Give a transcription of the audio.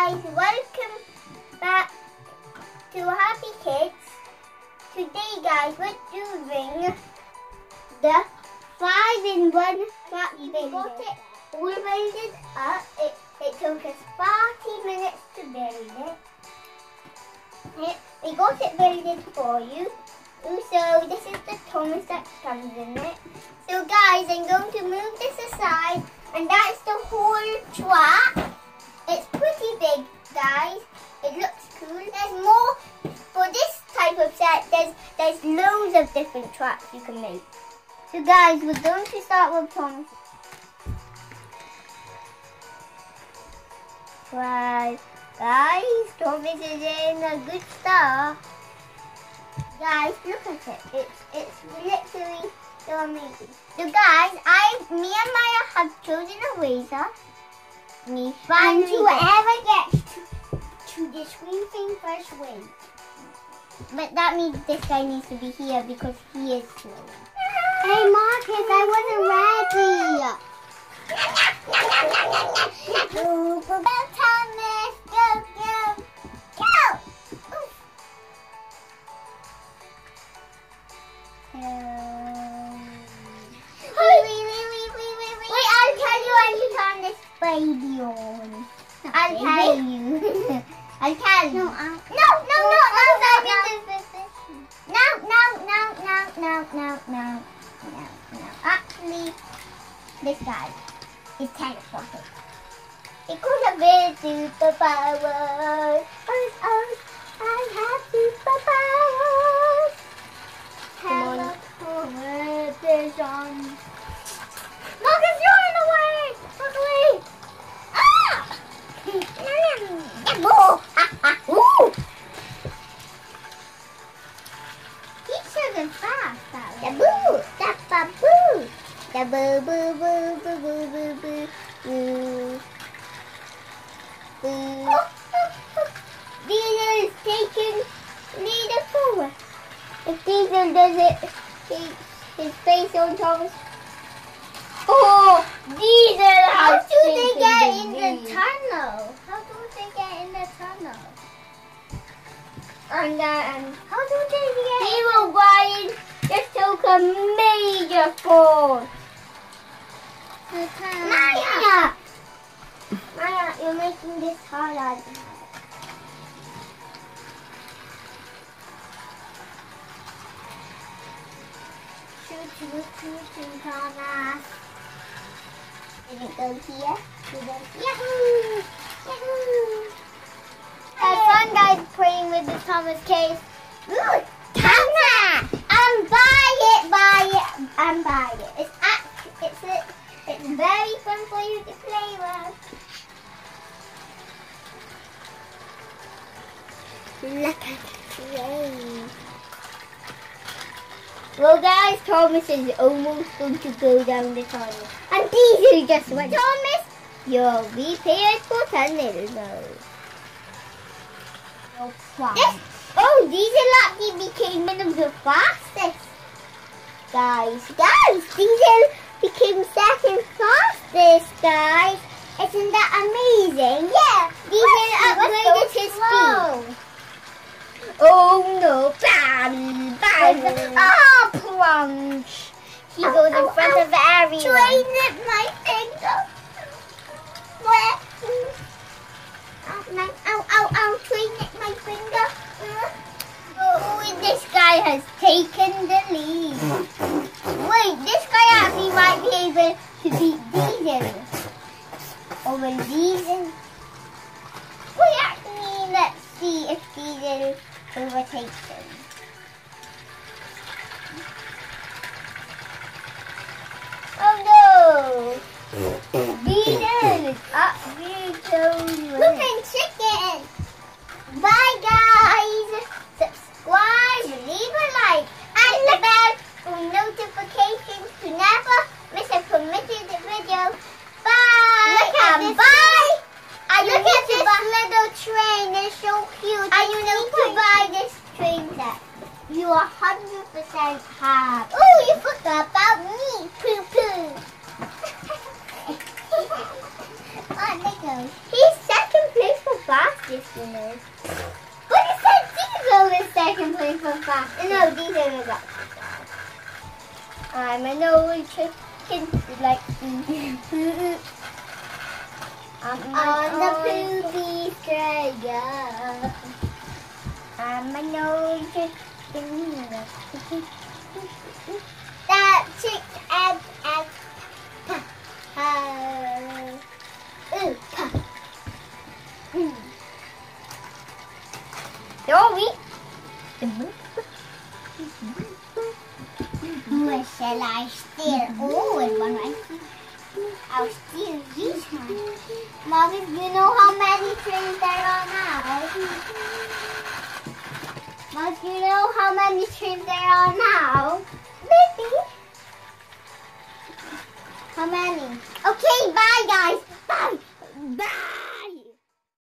guys, welcome back to Happy Kids. Today guys, we're doing the 5-in-1 track builder. We got it all welded up. It took us 40 minutes to build it. We got it welded for you. So this is the Thomas that comes in it. So guys, I'm going to move this aside, and that's the whole track. It's pretty big, guys. It looks cool. There's more for this type of set. There's loads of different tracks you can make. So guys, we're going to start with Thomas. Right, guys, Thomas is in a good start. Guys, look at it. It's literally so amazing. So guys, me and Maya have chosen a razor. We finally and whoever gets to the screen thing first wins. But that means this guy needs to be here because he is slow. Hey Marcus, I wasn't ready. Go, Thomas, go. Wait, I'll tell you when to turn this baby on. I'll tell you. I'll tell you. No. Actually, this guy is teleported. It could have been superpowers. I have superpowers. Teleportation. Marcus, you're in the way! Look away! Ah! Ooh! He's so fast, the boo! The boo! Diesel is taking leader forward. If Diesel does it, his face on Thomas. Oh, Diesel! How do they get in the tunnel? And how do they get? Hero Brian just took a major fall. Maya, you're making this hard. Shoot, Thomas. Did it go here? Yahoo! Have fun, guys, playing with the Thomas case. Ooh, Thomas! Buy it. It's very fun for you to play with. Look at the train. Well guys, Thomas is almost going to go down the tunnel. And Diesel just went. Thomas, you're prepared for tunnel. Diesel actually became one of the fastest. Guys, Diesel became second fastest, guys. Isn't that amazing? Yeah, Diesel upgraded his speed. Oh no, plunge. He goes in front of everyone. Train at my finger. Train at my finger. Oh, this guy has taken the lead. Wait, this guy actually might be able to beat Diesel. Or will Diesel? Wait, actually, let's see if Diesel overtakes him. Oh no! Diesel is up here. Moving chicken! Bye guys! Subscribe, leave a like, and the bell for notifications to never miss a permitted video. Bye! Look at this little train, it's so cute. And you need to buy this train set. You 100% have. Oh, you forgot about me. Poo poo. Oh, there goes. He's second place for from fast. No, these are the ducks. I'm an old chicken like these. I'm on the poopy strayer. I'm an old chicken. That chick egg. Sorry. What shall I steal? Oh, it's one right here. I'll steal this one. Marcus, you know how many trains there are now? Marcus, you know how many trains there are now? Maybe. How many? Okay, bye guys.